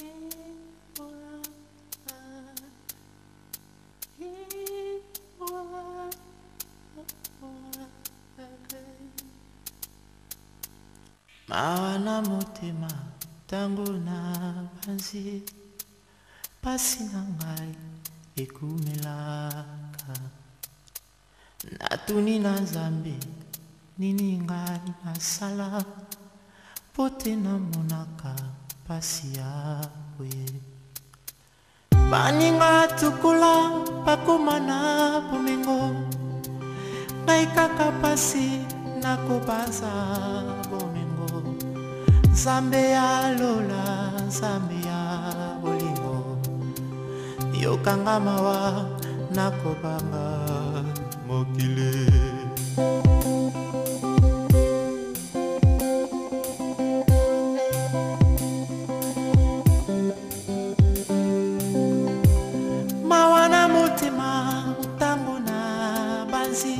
Mawana motema tango na banzi pasi na ngai ekumelaka natuni na Nzambe nini ngai nasala pote namonaka pasi yawe baninga tukula bakoma na bomengo ngai kaka pasi nakobanza bomengo Nzambe ya lola Nzambe ya bolingo yokanga mawa nakobanga mokili mawa na motema ntango na banzi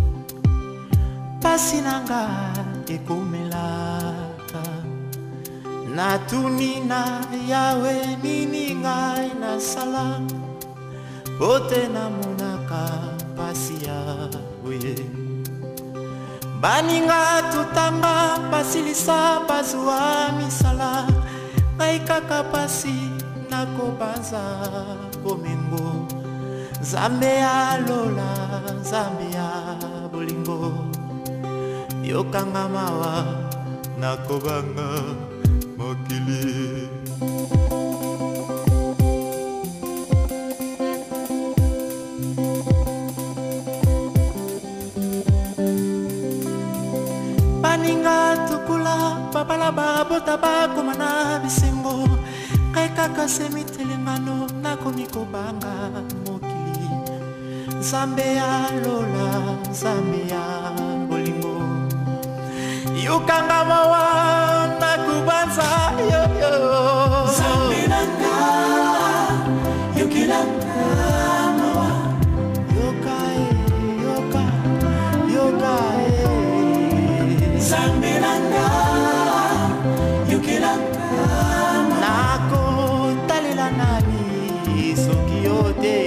pasi nanga ekomelaka natuni na yawe nini ngai nasala pote namonaka pasi yawe baninga tutanga basilisa bazwa misala ngai kaka pasi nakobanza bomengo Nzambe ya lola Nzambe ya bolingo yokanga mawa nakobanga mokili baninga tukula babala babota bakoma na bisengo kai kaka semitelengano nakomikobanga mokili Nzambe ya lola Nzambe ya bolingo yokanga mawa nakubanza yoyo Nzambe nanga yokilanga mawa yoka yoka yoka Nzambe nanga yokilanga nako talela nani soki yote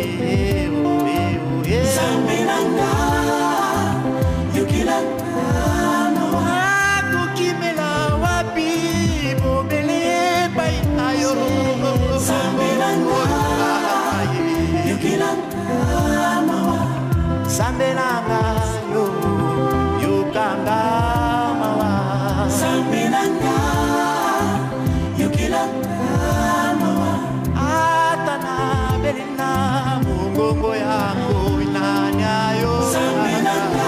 Nzambe nanga yokilanga akokimela wapi bobele pai ayo Nzambe nanga yokilanga mawa Nzambe nanga yo yokanga mawa Nzambe nanga yokilanga mawa atana belina mungongo yango inanyayo Nzambe nanga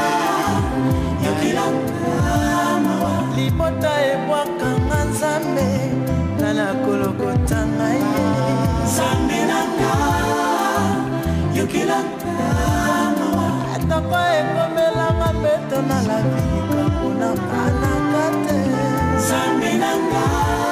yokilanga mawa libota ebwakanga Nzambe nana kolokotanga ye Nzambe nanga yokilanga mawa atako ekomelanga mbeto na labika mpona mpanaka te Nzambe nanga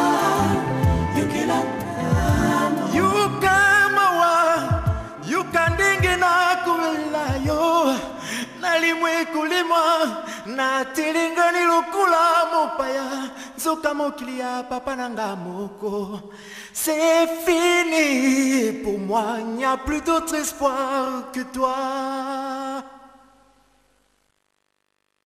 yokilanga yuka mawa yuka ndenge nakomelela yo nalimwe kulimwa natilingani lokula mopaya nzoka mokili ya papa nanga moko c'est fini pour moi il n'y a plus d'autre espoir que toi